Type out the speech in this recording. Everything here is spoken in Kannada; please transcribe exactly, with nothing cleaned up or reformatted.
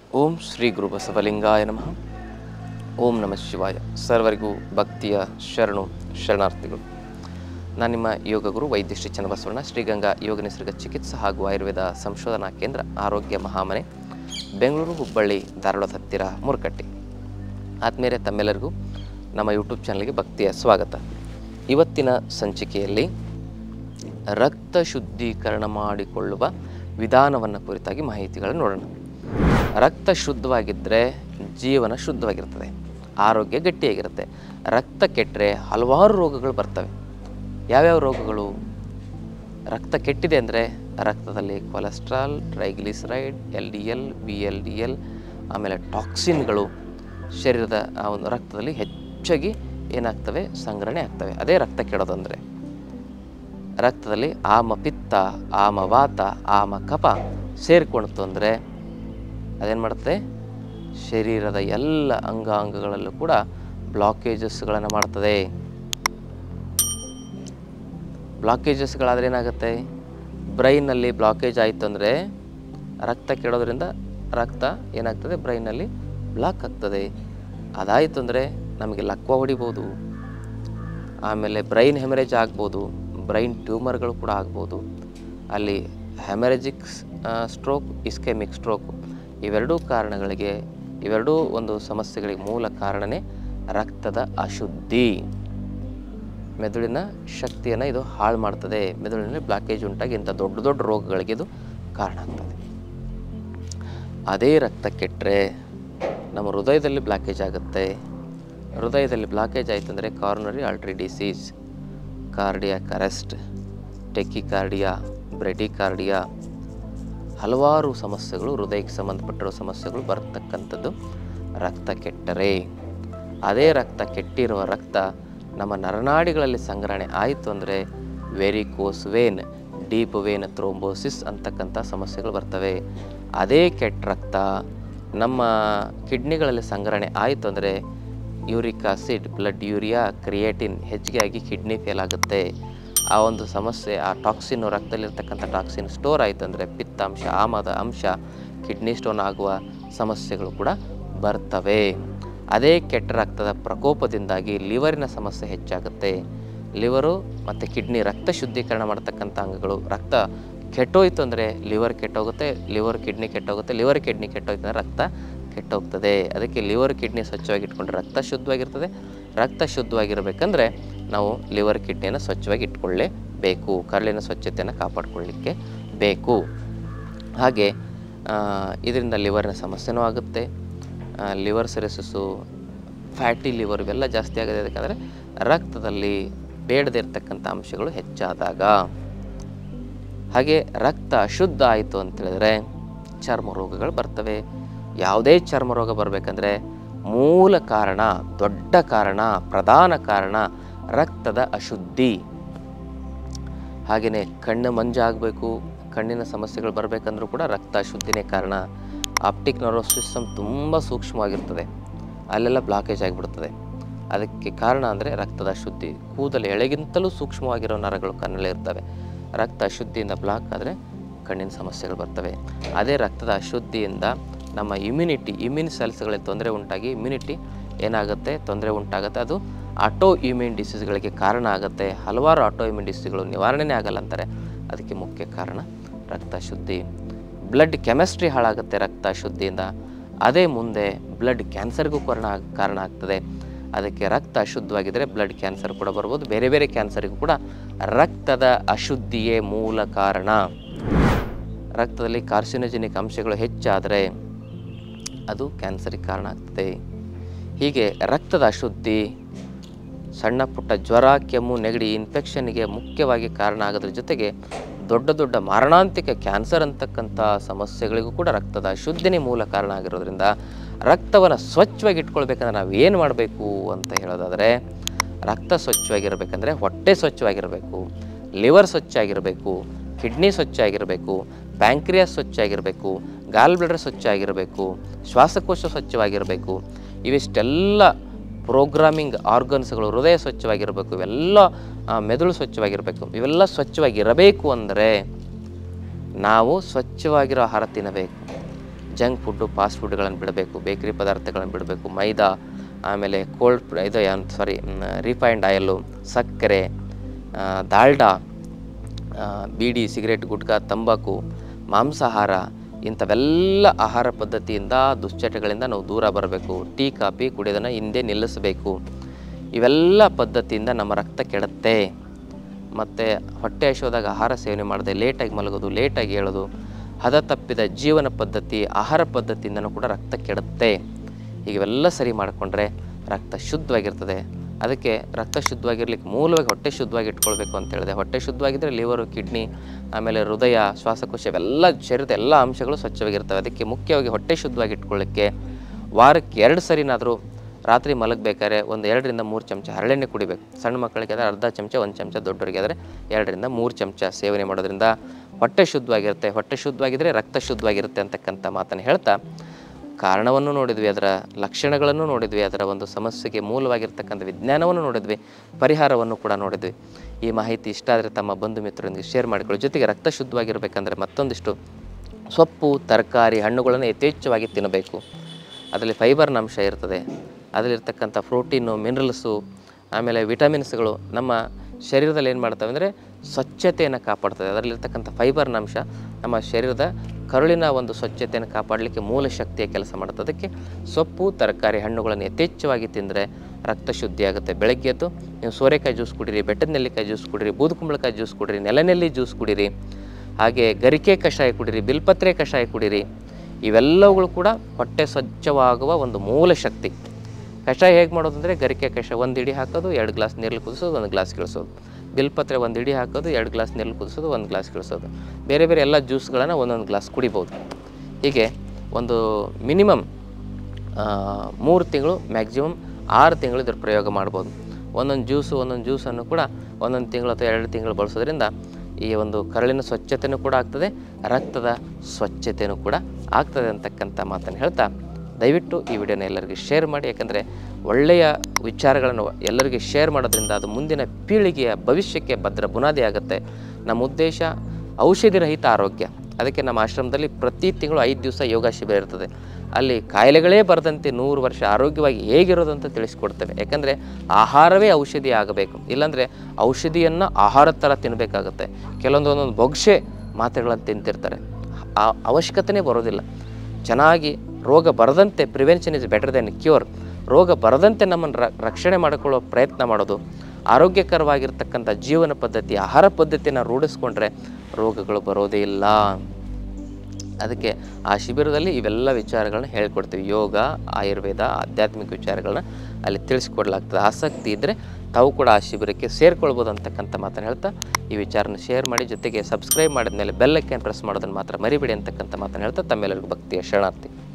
ಓಂ ಶ್ರೀ ಗುರು ಬಸವಲಿಂಗಾಯ ನಮಃ. ಓಂ ನಮಃ ಶಿವಾಯ. ಸರ್ವರಿಗೂ ಭಕ್ತಿಯ ಶರಣು ಶರಣಾರ್ಥಿಗಳು. ನಾನು ನಿಮ್ಮ ಯೋಗ ಗುರು ವೈದ್ಯ ಶ್ರೀ ಚನ್ನಬಸವಣ್ಣ, ಶ್ರೀಗಂಗಾ ಯೋಗ ನಿಸರ್ಗ ಚಿಕಿತ್ಸಾ ಹಾಗೂ ಆಯುರ್ವೇದ ಸಂಶೋಧನಾ ಕೇಂದ್ರ, ಆರೋಗ್ಯ ಮಹಾಮನೆ, ಬೆಂಗಳೂರು, ಹುಬ್ಬಳ್ಳಿ, ಧಾರವಾಡ ಹತ್ತಿರ, ಮೂರ್ಕಟ್ಟಿ. ಆತ್ಮೀಯರೇ, ತಮ್ಮೆಲ್ಲರಿಗೂ ನಮ್ಮ ಯೂಟ್ಯೂಬ್ ಚಾನಲ್ಗೆ ಭಕ್ತಿಯ ಸ್ವಾಗತ. ಇವತ್ತಿನ ಸಂಚಿಕೆಯಲ್ಲಿ ರಕ್ತ ಶುದ್ಧೀಕರಣ ಮಾಡಿಕೊಳ್ಳುವ ವಿಧಾನವನ್ನು ಕುರಿತಾಗಿ ಮಾಹಿತಿಗಳನ್ನು ನೋಡೋಣ. ರಕ್ತ ಶುದ್ಧವಾಗಿದ್ದರೆ ಜೀವನ ಶುದ್ಧವಾಗಿರ್ತದೆ, ಆರೋಗ್ಯ ಗಟ್ಟಿಯಾಗಿರುತ್ತೆ. ರಕ್ತ ಕೆಟ್ಟರೆ ಹಲವಾರು ರೋಗಗಳು ಬರ್ತವೆ. ಯಾವ್ಯಾವ ರೋಗಗಳು? ರಕ್ತ ಕೆಟ್ಟಿದೆ ಅಂದರೆ ರಕ್ತದಲ್ಲಿ cholesterol, triglyceride, L D L, B L D L, ಆಮೇಲೆ ಟಾಕ್ಸಿನ್ಗಳು ಶರೀರದ ಆ ಒಂದು ರಕ್ತದಲ್ಲಿ ಹೆಚ್ಚಾಗಿ ಏನಾಗ್ತವೆ, ಸಂಗ್ರಹಣೆ ಆಗ್ತವೆ. ಅದೇ ರಕ್ತ ಕೆಡೋದು ಅಂದರೆ. ರಕ್ತದಲ್ಲಿ ಆಮ ಪಿತ್ತ, ಆಮ ವಾತ, ಆಮ ಕಫ ಸೇರಿಕೊಳ್ತು ಅಂದರೆ ಅದೇನು ಮಾಡುತ್ತೆ, ಶರೀರದ ಎಲ್ಲ ಅಂಗಾಂಗಗಳಲ್ಲೂ ಕೂಡ ಬ್ಲಾಕೇಜಸ್ಗಳನ್ನು ಮಾಡ್ತದೆ. ಬ್ಲಾಕೇಜಸ್ಗಳಾದರೆ ಏನಾಗುತ್ತೆ, ಬ್ರೈನಲ್ಲಿ ಬ್ಲಾಕೇಜ್ ಆಯಿತು ಅಂದರೆ ರಕ್ತ ಕೆಡೋದ್ರಿಂದ ರಕ್ತ ಏನಾಗ್ತದೆ, ಬ್ರೈನಲ್ಲಿ ಬ್ಲಾಕ್ ಆಗ್ತದೆ. ಅದಾಯಿತು ಅಂದರೆ ನಮಗೆ ಲಕ್ವ ಹೊಡಿಬೋದು, ಆಮೇಲೆ ಬ್ರೈನ್ ಹೆಮರೇಜ್ ಆಗ್ಬೋದು, ಬ್ರೈನ್ ಟ್ಯೂಮರ್ಗಳು ಕೂಡ ಆಗ್ಬೋದು. ಅಲ್ಲಿ ಹೆಮರೇಜಿಕ್ ಸ್ಟ್ರೋಕ್, ಇಸ್ಕೆಮಿಕ್ ಸ್ಟ್ರೋಕ್, ಇವೆರಡೂ ಕಾರಣಗಳಿಗೆ, ಇವೆರಡೂ ಒಂದು ಸಮಸ್ಯೆಗಳಿಗೆ ಮೂಲ ಕಾರಣನೇ ರಕ್ತದ ಅಶುದ್ಧಿ. ಮೆದುಳಿನ ಶಕ್ತಿಯನ್ನು ಇದು ಹಾಳು ಮಾಡ್ತದೆ. ಮೆದುಳಿನಲ್ಲಿ ಬ್ಲಾಕೇಜ್ ಉಂಟಾಗಿ ಇಂಥ ದೊಡ್ಡ ದೊಡ್ಡ ರೋಗಗಳಿಗೆ ಇದು ಕಾರಣ ಆಗ್ತದೆ. ಅದೇ ರಕ್ತ ಕೆಟ್ಟರೆ ನಮ್ಮ ಹೃದಯದಲ್ಲಿ ಬ್ಲಾಕೇಜ್ ಆಗುತ್ತೆ. ಹೃದಯದಲ್ಲಿ ಬ್ಲಾಕೇಜ್ ಆಯಿತು ಅಂದರೆ coronary artery disease, cardiac arrest, tachycardia, bradycardia, ಹಲವಾರು ಸಮಸ್ಯೆಗಳು, ಹೃದಯಕ್ಕೆ ಸಂಬಂಧಪಟ್ಟಿರೋ ಸಮಸ್ಯೆಗಳು ಬರ್ತಕ್ಕಂಥದ್ದು ರಕ್ತ ಕೆಟ್ಟರೆ. ಅದೇ ರಕ್ತ ಕೆಟ್ಟಿರುವ ರಕ್ತ ನಮ್ಮ ನರನಾಡಿಗಳಲ್ಲಿ ಸಂಗ್ರಹಣೆ ಆಯಿತು ಅಂದರೆ varicose vein, deep vein thrombosis ಅಂತಕ್ಕಂಥ ಸಮಸ್ಯೆಗಳು ಬರ್ತವೆ. ಅದೇ ಕೆಟ್ಟ ರಕ್ತ ನಮ್ಮ ಕಿಡ್ನಿಗಳಲ್ಲಿ ಸಂಗ್ರಹಣೆ ಆಯಿತು ಅಂದರೆ uric acid, blood urea, creatinine ಹೆಚ್ಚಿಗೆ ಆಗಿ ಕಿಡ್ನಿ ಫೇಲ್ ಆಗುತ್ತೆ. ಆ ಒಂದು ಸಮಸ್ಯೆ, ಆ ಟಾಕ್ಸಿನ್, ರಕ್ತದಲ್ಲಿರ್ತಕ್ಕಂಥ ಟಾಕ್ಸಿನ್ ಸ್ಟೋರ್ ಆಯಿತು ಅಂದರೆ ಪಿತ್ತಾಂಶ, ಆಮದ ಅಂಶ, ಕಿಡ್ನಿ ಸ್ಟೋನ್ ಆಗುವ ಸಮಸ್ಯೆಗಳು ಕೂಡ ಬರ್ತವೆ. ಅದೇ ಕೆಟ್ಟ ರಕ್ತದ ಪ್ರಕೋಪದಿಂದಾಗಿ ಲಿವರಿನ ಸಮಸ್ಯೆ ಹೆಚ್ಚಾಗುತ್ತೆ. ಲಿವರು ಮತ್ತು ಕಿಡ್ನಿ ರಕ್ತ ಶುದ್ಧೀಕರಣ ಮಾಡ್ತಕ್ಕಂಥ ಅಂಗಗಳು. ರಕ್ತ ಕೆಟ್ಟೋಯ್ತು ಅಂದರೆ ಲಿವರ್ ಕೆಟ್ಟೋಗುತ್ತೆ, ಲಿವರ್ ಕಿಡ್ನಿ ಕೆಟ್ಟೋಗುತ್ತೆ, ಲಿವರ್ ಕಿಡ್ನಿ ಕೆಟ್ಟೋಯ್ತು ಅಂದರೆ ರಕ್ತ ಕೆಟ್ಟೋಗ್ತದೆ. ಅದಕ್ಕೆ ಲಿವರ್ ಕಿಡ್ನಿ ಸ್ವಚ್ಛವಾಗಿ ಇಟ್ಕೊಂಡ್ರೆ ರಕ್ತ ಶುದ್ಧವಾಗಿರ್ತದೆ. ರಕ್ತ ಶುದ್ಧವಾಗಿರಬೇಕಂದ್ರೆ ನಾವು ಲಿವರ್ ಕಿಡ್ನಿಯನ್ನು ಸ್ವಚ್ಛವಾಗಿ ಇಟ್ಕೊಳ್ಳೇಬೇಕು. ಕರಳಿನ ಸ್ವಚ್ಛತೆಯನ್ನು ಕಾಪಾಡಿಕೊಳ್ಳಲಿಕ್ಕೆ ಬೇಕು. ಹಾಗೆ ಇದರಿಂದ ಲಿವರಿನ ಸಮಸ್ಯೆನೂ ಆಗುತ್ತೆ. ಲಿವರ್ ಸಿರಸಿಸು, ಫ್ಯಾಟಿ ಲಿವರ್ ಇವೆಲ್ಲ ಜಾಸ್ತಿ ಆಗೋದು ಯಾಕಂದರೆ ರಕ್ತದಲ್ಲಿ ಬೇಡದೇ ಇರತಕ್ಕಂಥ ಅಂಶಗಳು ಹೆಚ್ಚಾದಾಗ. ಹಾಗೆ ರಕ್ತ ಅಶುದ್ಧ ಆಯಿತು ಅಂತೇಳಿದ್ರೆ ಚರ್ಮ ರೋಗಗಳು ಬರ್ತವೆ. ಯಾವುದೇ ಚರ್ಮ ರೋಗ ಬರಬೇಕಂದ್ರೆ ಮೂಲ ಕಾರಣ, ದೊಡ್ಡ ಕಾರಣ, ಪ್ರಧಾನ ಕಾರಣ ರಕ್ತದ ಅಶುದ್ಧಿ. ಹಾಗೆಯೇ ಕಣ್ಣು ಮಂಜಾಗಬೇಕು, ಕಣ್ಣಿನ ಸಮಸ್ಯೆಗಳು ಬರಬೇಕಂದ್ರೂ ಕೂಡ ರಕ್ತ ಅಶುದ್ಧಿನೇ ಕಾರಣ. ಆಪ್ಟಿಕ್ ನರ್ವಸ್ ಸಿಸ್ಟಮ್ ತುಂಬ ಸೂಕ್ಷ್ಮವಾಗಿರ್ತದೆ, ಅಲ್ಲೆಲ್ಲ ಬ್ಲಾಕೇಜ್ ಆಗಿಬಿಡ್ತದೆ. ಅದಕ್ಕೆ ಕಾರಣ ಅಂದರೆ ರಕ್ತದ ಅಶುದ್ಧಿ. ಕೂದಲು ಎಳೆಗಿಂತಲೂ ಸೂಕ್ಷ್ಮವಾಗಿರೋ ನರಗಳು ಕಣ್ಣಲ್ಲೇ ಇರ್ತವೆ. ರಕ್ತ ಅಶುದ್ಧಿಯಿಂದ ಬ್ಲಾಕ್ ಆದರೆ ಕಣ್ಣಿನ ಸಮಸ್ಯೆಗಳು ಬರ್ತವೆ. ಅದೇ ರಕ್ತದ ಅಶುದ್ಧಿಯಿಂದ ನಮ್ಮ ಇಮ್ಯುನಿಟಿ, ಇಮ್ಯೂನ್ ಸೆಲ್ಸ್ಗಳಿಗೆ ತೊಂದರೆ ಉಂಟಾಗಿ ಇಮ್ಯುನಿಟಿ ಏನಾಗುತ್ತೆ, ತೊಂದರೆ ಉಂಟಾಗುತ್ತೆ. ಅದು ಆಟೋ ಇಮ್ಯೂನ್ ಡಿಸೀಸ್ಗಳಿಗೆ ಕಾರಣ ಆಗುತ್ತೆ. ಹಲವಾರು ಆಟೋ ಇಮ್ಯೂನ್ ಡಿಸೀಸ್ಗಳು ನಿವಾರಣೆನೇ ಆಗಲ್ಲ ಅಂತಾರೆ. ಅದಕ್ಕೆ ಮುಖ್ಯ ಕಾರಣ ರಕ್ತ ಶುದ್ಧಿ. ಬ್ಲಡ್ ಕೆಮಿಸ್ಟ್ರಿ ಹಾಳಾಗುತ್ತೆ ರಕ್ತ ಅಶುದ್ಧಿಯಿಂದ. ಅದೇ ಮುಂದೆ ಬ್ಲಡ್ ಕ್ಯಾನ್ಸರ್ಗೂ ಕಾರಣ ಕಾರಣ ಆಗ್ತದೆ. ಅದಕ್ಕೆ ರಕ್ತ ಅಶುದ್ಧವಾಗಿದ್ದರೆ ಬ್ಲಡ್ ಕ್ಯಾನ್ಸರ್ ಕೂಡ ಬರ್ಬೋದು. ಬೇರೆ ಬೇರೆ ಕ್ಯಾನ್ಸರಿಗೂ ಕೂಡ ರಕ್ತದ ಅಶುದ್ಧಿಯೇ ಮೂಲ ಕಾರಣ. ರಕ್ತದಲ್ಲಿ ಕಾರ್ಸಿನೋಜೆನಿಕ್ ಅಂಶಗಳು ಹೆಚ್ಚಾದರೆ ಅದು ಕ್ಯಾನ್ಸರಿಗೆ ಕಾರಣ ಆಗ್ತದೆ. ಹೀಗೆ ರಕ್ತದ ಅಶುದ್ಧಿ ಸಣ್ಣ ಪುಟ್ಟ ಜ್ವರ, ಕೆಮ್ಮು, ನೆಗಡಿ, ಇನ್ಫೆಕ್ಷನ್ಗೆ ಮುಖ್ಯವಾಗಿ ಕಾರಣ ಆಗೋದ್ರ ಜೊತೆಗೆ ದೊಡ್ಡ ದೊಡ್ಡ ಮಾರಣಾಂತಿಕ ಕ್ಯಾನ್ಸರ್ ಅಂತಕ್ಕಂಥ ಸಮಸ್ಯೆಗಳಿಗೂ ಕೂಡ ರಕ್ತದ ಅಶುದ್ಧಿನೇ ಮೂಲ ಕಾರಣ ಆಗಿರೋದ್ರಿಂದ ರಕ್ತವನ್ನು ಸ್ವಚ್ಛವಾಗಿ ಇಟ್ಕೊಳ್ಬೇಕಂದ್ರೆ ನಾವು ಏನು ಮಾಡಬೇಕು ಅಂತ ಹೇಳೋದಾದರೆ, ರಕ್ತ ಸ್ವಚ್ಛವಾಗಿರಬೇಕಂದ್ರೆ ಹೊಟ್ಟೆ ಸ್ವಚ್ಛವಾಗಿರಬೇಕು, ಲಿವರ್ ಸ್ವಚ್ಛ ಆಗಿರಬೇಕು, ಕಿಡ್ನಿ ಸ್ವಚ್ಛ ಆಗಿರಬೇಕು, ಪ್ಯಾಂಕ್ರಿಯಾಸ್ ಸ್ವಚ್ಛ ಆಗಿರಬೇಕು, ಗಾಲ್ ಬ್ಲಾಡರ್ ಸ್ವಚ್ಛ ಆಗಿರಬೇಕು, ಶ್ವಾಸಕೋಶ ಸ್ವಚ್ಛವಾಗಿರಬೇಕು. ಇವಿಷ್ಟೆಲ್ಲ ಪ್ರೋಗ್ರಾಮಿಂಗ್ ಆರ್ಗನ್ಸ್ಗಳು, ಹೃದಯ ಸ್ವಚ್ಛವಾಗಿರಬೇಕು, ಇವೆಲ್ಲ ಮೆದುಳು ಸ್ವಚ್ಛವಾಗಿರಬೇಕು. ಇವೆಲ್ಲ ಸ್ವಚ್ಛವಾಗಿರಬೇಕು ಅಂದರೆ ನಾವು ಸ್ವಚ್ಛವಾಗಿರೋ ಆಹಾರ ತಿನ್ನಬೇಕು. ಜಂಕ್ ಫುಡ್ಡು ಫಾಸ್ಟ್ ಫುಡ್ಗಳನ್ನು ಬಿಡಬೇಕು, ಬೇಕರಿ ಪದಾರ್ಥಗಳನ್ನು ಬಿಡಬೇಕು, ಮೈದಾ, ಆಮೇಲೆ ಕೋಲ್ಡ್ ಇದು ಸಾರಿ ರಿಫೈನ್ಡ್ ಆಯಿಲು, ಸಕ್ಕರೆ, ದಾಲ್ಡಾ, ಬೀಡಿ, ಸಿಗರೇಟ್, ಗುಟ್ಕಾ, ತಂಬಾಕು, ಮಾಂಸಾಹಾರ ಇಂಥವೆಲ್ಲ ಆಹಾರ ಪದ್ಧತಿಯಿಂದ ದುಶ್ಚಟಗಳಿಂದ ನಾವು ದೂರ ಬರಬೇಕು. ಟೀ ಕಾಫಿ ಕುಡಿಯೋದನ್ನು ಹಿಂದೆ ನಿಲ್ಲಿಸಬೇಕು. ಇವೆಲ್ಲ ಪದ್ಧತಿಯಿಂದ ನಮ್ಮ ರಕ್ತ ಕೆಡುತ್ತೆ. ಮತ್ತು ಹೊಟ್ಟೆ ಹಸಿವಾದಾಗ ಆಹಾರ ಸೇವನೆ ಮಾಡದೆ ಲೇಟಾಗಿ ಮಲಗೋದು, ಲೇಟಾಗಿ ಹೇಳೋದು, ಹದ ತಪ್ಪಿದ ಜೀವನ ಪದ್ಧತಿ, ಆಹಾರ ಪದ್ಧತಿಯಿಂದನೂ ಕೂಡ ರಕ್ತ ಕೆಡುತ್ತೆ. ಹೀಗೆಲ್ಲ ಸರಿ ಮಾಡಿಕೊಂಡ್ರೆ ರಕ್ತ ಶುದ್ಧವಾಗಿರ್ತದೆ. ಅದಕ್ಕೆ ರಕ್ತ ಶುದ್ಧವಾಗಿರ್ಲಿಕ್ಕೆ ಮೂಲವಾಗಿ ಹೊಟ್ಟೆ ಶುದ್ಧವಾಗಿ ಇಟ್ಕೊಳ್ಬೇಕು ಅಂತ ಹೇಳಿದೆ. ಹೊಟ್ಟೆ ಶುದ್ಧವಾಗಿದ್ದರೆ ಲಿವರು, ಕಿಡ್ನಿ, ಆಮೇಲೆ ಹೃದಯ, ಶ್ವಾಸಕೋಶ ಇವೆಲ್ಲ ಶರೀರದ ಎಲ್ಲ ಅಂಶಗಳು ಸ್ವಚ್ಛವಾಗಿರ್ತವೆ. ಅದಕ್ಕೆ ಮುಖ್ಯವಾಗಿ ಹೊಟ್ಟೆ ಶುದ್ಧವಾಗಿ ಇಟ್ಕೊಳ್ಳಿಕ್ಕೆ ವಾರಕ್ಕೆ ಎರಡು ಸರಿನಾದರೂ ರಾತ್ರಿ ಮಲಗಬೇಕಾದ್ರೆ ಒಂದು ಎರಡರಿಂದ ಮೂರು ಚಮಚ ಹರಳೆಣ್ಣೆ ಕುಡಿಬೇಕು. ಸಣ್ಣ ಮಕ್ಕಳಿಗೆ ಆದರೆ ಅರ್ಧ ಚಮಚ, ಒಂದು ಚಮಚ, ದೊಡ್ಡವರಿಗೆ ಆದರೆ ಎರಡರಿಂದ ಮೂರು ಚಮಚ ಸೇವನೆ ಮಾಡೋದ್ರಿಂದ ಹೊಟ್ಟೆ ಶುದ್ಧವಾಗಿರುತ್ತೆ. ಹೊಟ್ಟೆ ಶುದ್ಧವಾಗಿದ್ದರೆ ರಕ್ತ ಶುದ್ಧವಾಗಿರುತ್ತೆ ಅಂತಕ್ಕಂಥ ಮಾತನ್ನು ಹೇಳ್ತಾ ಕಾರಣವನ್ನು ನೋಡಿದ್ವಿ, ಅದರ ಲಕ್ಷಣಗಳನ್ನು ನೋಡಿದ್ವಿ, ಅದರ ಒಂದು ಸಮಸ್ಯೆಗೆ ಮೂಲವಾಗಿರ್ತಕ್ಕಂಥ ವಿಜ್ಞಾನವನ್ನು ನೋಡಿದ್ವಿ, ಪರಿಹಾರವನ್ನು ಕೂಡ ನೋಡಿದ್ವಿ. ಈ ಮಾಹಿತಿ ಇಷ್ಟ ಆದರೆ ತಮ್ಮ ಬಂಧು ಮಿತ್ರರೊಂದಿಗೆ ಶೇರ್ ಮಾಡಿಕೊಳ್ಳಿ. ಜೊತೆಗೆ ರಕ್ತ ಶುದ್ಧವಾಗಿರಬೇಕಂದ್ರೆ ಮತ್ತೊಂದಿಷ್ಟು ಸೊಪ್ಪು, ತರಕಾರಿ, ಹಣ್ಣುಗಳನ್ನು ಯಥೇಚ್ಛವಾಗಿ ತಿನ್ನಬೇಕು. ಅದರಲ್ಲಿ ಫೈಬರ್ನ ಅಂಶ ಇರ್ತದೆ. ಅದರಲ್ಲಿರ್ತಕ್ಕಂಥ ಪ್ರೋಟೀನು, ಮಿನರಲ್ಸು, ಆಮೇಲೆ ವಿಟಮಿನ್ಸ್ಗಳು ನಮ್ಮ ಶರೀರದಲ್ಲಿ ಏನು ಮಾಡ್ತವೆ ಅಂದರೆ ಸ್ವಚ್ಛತೆಯನ್ನು ಕಾಪಾಡ್ತದೆ. ಅದರಲ್ಲಿರ್ತಕ್ಕಂಥ ಫೈಬರ್ನ ಅಂಶ ನಮ್ಮ ಶರೀರದ ಕರುಳಿನ ಒಂದು ಸ್ವಚ್ಛತೆಯನ್ನು ಕಾಪಾಡಲಿಕ್ಕೆ ಮೂಲ ಶಕ್ತಿಯ ಕೆಲಸ ಮಾಡುತ್ತೆ. ಅದಕ್ಕೆ ಸೊಪ್ಪು, ತರಕಾರಿ, ಹಣ್ಣುಗಳನ್ನು ಯಥೇಚ್ಛವಾಗಿ ತಿಂದರೆ ರಕ್ತ ಶುದ್ಧಿ ಆಗುತ್ತೆ. ಬೆಳಗ್ಗೆ ಎದ್ದು ನೀವು ಸೋರೆಕಾಯಿ ಜ್ಯೂಸ್ ಕುಡೀರಿ, ಬೆಟ್ಟದ ನೆಲ್ಲಿಕಾಯಿ ಜ್ಯೂಸ್ ಕುಡೀರಿ, ಬೂದುಕುಂಬಳಕಾಯಿ ಜ್ಯೂಸ್ ಕುಡೀರಿ, ನೆಲನೆಲ್ಲಿ ಜ್ಯೂಸ್ ಕುಡೀರಿ, ಹಾಗೆ ಗರಿಕೆ ಕಷಾಯ ಕುಡೀರಿ, ಬಿಲ್ಪತ್ರೆ ಕಷಾಯ ಕುಡೀರಿ. ಇವೆಲ್ಲವುಗಳು ಕೂಡ ಹೊಟ್ಟೆ ಸ್ವಚ್ಛವಾಗುವ ಒಂದು ಮೂಲ ಶಕ್ತಿ. ಕಷಾಯ ಹೇಗೆ ಮಾಡೋದು ಅಂದರೆ ಗರಿಕೆ ಕಷಾಯ ಒಂದು ಇಡಿ ಹಾಕೋದು, ಎರಡು ಗ್ಲಾಸ್ ನೀರಲ್ಲಿ ಕುದಿಸೋದು, ಒಂದು ಗ್ಲಾಸ್ ಕಿಳಿಸೋದು. ಬಿಲ್ಪತ್ರೆ ಒಂದು ಇಡಿ ಹಾಕೋದು, ಎರಡು ಗ್ಲಾಸ್ ನೀರಲ್ಲಿ ಕುದಿಸೋದು, ಒಂದು ಗ್ಲಾಸ್ ಕಿಳಿಸೋದು. ಬೇರೆ ಬೇರೆ ಎಲ್ಲ ಜ್ಯೂಸ್ಗಳನ್ನು ಒಂದೊಂದು ಗ್ಲಾಸ್ ಕುಡಿಬೋದು. ಹೀಗೆ ಒಂದು ಮಿನಿಮಮ್ ಮೂರು ತಿಂಗಳು ಮ್ಯಾಕ್ಸಿಮಮ್ ಆರು ತಿಂಗಳು ಇದ್ರ ಪ್ರಯೋಗ ಮಾಡ್ಬೋದು. ಒಂದೊಂದು ಜ್ಯೂಸು ಒಂದೊಂದು ಜ್ಯೂಸನ್ನು ಕೂಡ ಒಂದೊಂದು ತಿಂಗಳು ಅಥವಾ ಎರಡು ತಿಂಗಳು ಬಳಸೋದ್ರಿಂದ ಈ ಒಂದು ಕರಳಿನ ಸ್ವಚ್ಛತೆಯೂ ಕೂಡ ಆಗ್ತದೆ, ರಕ್ತದ ಸ್ವಚ್ಛತೆಯೂ ಕೂಡ ಆಗ್ತದೆ ಅಂತಕ್ಕಂಥ ಮಾತನ್ನು ಹೇಳ್ತಾ ದಯವಿಟ್ಟು ಈ ವಿಡಿಯೋನ ಎಲ್ಲರಿಗೂ ಶೇರ್ ಮಾಡಿ. ಯಾಕಂದರೆ ಒಳ್ಳೆಯ ವಿಚಾರಗಳನ್ನು ಎಲ್ಲರಿಗೆ ಶೇರ್ ಮಾಡೋದ್ರಿಂದ ಅದು ಮುಂದಿನ ಪೀಳಿಗೆಯ ಭವಿಷ್ಯಕ್ಕೆ ಭದ್ರ ಬುನಾದಿ ಆಗುತ್ತೆ. ನಮ್ಮ ಉದ್ದೇಶ ಔಷಧಿ ರಹಿತ ಆರೋಗ್ಯ. ಅದಕ್ಕೆ ನಮ್ಮ ಆಶ್ರಮದಲ್ಲಿ ಪ್ರತಿ ತಿಂಗಳು ಐದು ದಿವಸ ಯೋಗ ಶಿಬಿರ ಇರ್ತದೆ. ಅಲ್ಲಿ ಕಾಯಿಲೆಗಳೇ ಬರದಂತೆ ನೂರು ವರ್ಷ ಆರೋಗ್ಯವಾಗಿ ಹೇಗಿರೋದು ಅಂತ ತಿಳಿಸ್ಕೊಡ್ತೇವೆ. ಯಾಕಂದರೆ ಆಹಾರವೇ ಔಷಧಿ ಆಗಬೇಕು. ಇಲ್ಲಾಂದರೆ ಔಷಧಿಯನ್ನು ಆಹಾರದ ಥರ ತಿನ್ನಬೇಕಾಗುತ್ತೆ. ಕೆಲವೊಂದು ಒಂದೊಂದು ಬೊಗ್ಸೆ ಮಾತ್ರೆಗಳನ್ನು ತಿಂತಿರ್ತಾರೆ. ಆ ಅವಶ್ಯಕತೆಯೇ ಬರೋದಿಲ್ಲ. ಚೆನ್ನಾಗಿ ರೋಗ ಬರದಂತೆ prevention is better then cure. ರೋಗ ಬರದಂತೆ ನಮ್ಮನ್ನು ರಕ್ಷಣೆ ಮಾಡಿಕೊಳ್ಳೋ ಪ್ರಯತ್ನ ಮಾಡೋದು, ಆರೋಗ್ಯಕರವಾಗಿರ್ತಕ್ಕಂಥ ಜೀವನ ಪದ್ಧತಿ, ಆಹಾರ ಪದ್ಧತಿಯನ್ನು ರೂಢಿಸ್ಕೊಂಡ್ರೆ ರೋಗಗಳು ಬರೋದೇ ಇಲ್ಲ. ಅದಕ್ಕೆ ಆ ಶಿಬಿರದಲ್ಲಿ ಇವೆಲ್ಲ ವಿಚಾರಗಳನ್ನ ಹೇಳ್ಕೊಡ್ತೀವಿ. ಯೋಗ, ಆಯುರ್ವೇದ, ಆಧ್ಯಾತ್ಮಿಕ ವಿಚಾರಗಳನ್ನ ಅಲ್ಲಿ ತಿಳಿಸ್ಕೊಡ್ಲಾಗ್ತದೆ. ಆಸಕ್ತಿ ಇದ್ದರೆ ತಾವು ಕೂಡ ಆ ಶಿಬಿರಕ್ಕೆ ಸೇರ್ಕೊಳ್ಬೋದು ಅಂತಕ್ಕಂಥ ಮಾತನ್ನು ಹೇಳ್ತಾ ಈ ವಿಚಾರನ ಶೇರ್ ಮಾಡಿ. ಜೊತೆಗೆ ಸಬ್ಸ್ಕ್ರೈಬ್ ಮಾಡಿದ ಮೇಲೆ ಬೆಲ್ ಐಕಾನ್ ಪ್ರೆಸ್ ಮಾಡೋದನ್ನು ಮಾತ್ರ ಮರಿಬೇಡಿ ಅಂತಕ್ಕಂಥ ಮಾತನ್ನು ಹೇಳ್ತಾ ತಮ್ಮೆಲ್ಲರಿಗೂ ಭಕ್ತಿಯ ಶರಣಾರ್ಥಿ.